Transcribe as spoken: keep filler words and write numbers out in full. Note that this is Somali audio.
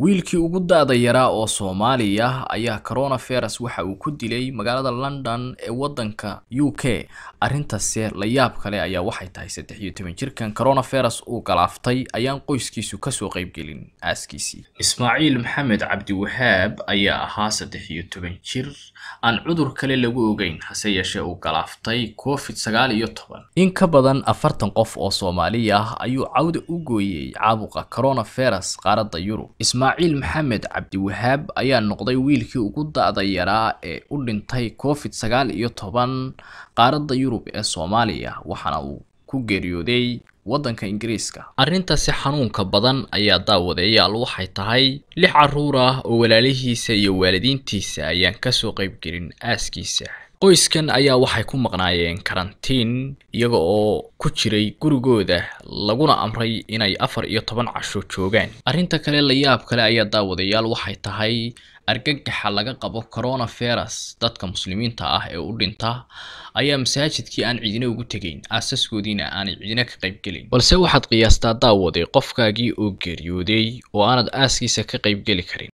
wiilkii ugu da'da yaraa oo Soomaali ah ayaa coronavirus waxa uu ku dilay magaalada London ee wadanka U K. Arrintaas la yaab kale ayaa waxay tahay saddex iyo toban jirkan coronavirus uu galaaftay ayaan qoyskiisu ka soo qayb gelin aaskiisii. Ismaaciil Maxamed Cabdi Wahaab ayaa ahaa saddex iyo toban jir aan cudur kale lagu ogeyn hase yeeshee uu galaaftay COVID sagaal iyo toban. In ka badan afartan qof oo Soomaali ah ayuu cawda u gooyay caabuqa coronavirus qaaradda Yurub. Ismaaciil Maxamed Cabdi Wahaab ayaa noqday wiilkii ugu da'da yaraa ee u dhintay COVID sagaal iyo toban qaaradda Yurub ee Soomaaliya waxaana uu ku geeriyooday wadanka Ingiriiska. Arrintaasi xanuunka badan ayaa daawadeyaal waxay tahay lix caruur ah oo walaalihiisa iyo waalidiintiisa ayaan ka soo qayb gelin aaskiisa. qoyskan ayaa waxay ku maqnaayeen karantiin iyaga oo ku jiray gurigooda laguna amray inay afar iyo toban casho joogaan. Arrinta kale la yaab kale ayaa daawadayaal waxay tahay argagaxa laga qabo coronavirus dadka muslimiinta ah ee u dhinta ayaa masaajidkii aan cidina ugu tegayn aasaskoodiina aan cidina ka qayb gelin. balse waxaad qiyaastaa daawaday qofkaagii oo geeriyooday oo aanad aaskiisa ka qayb geli karin.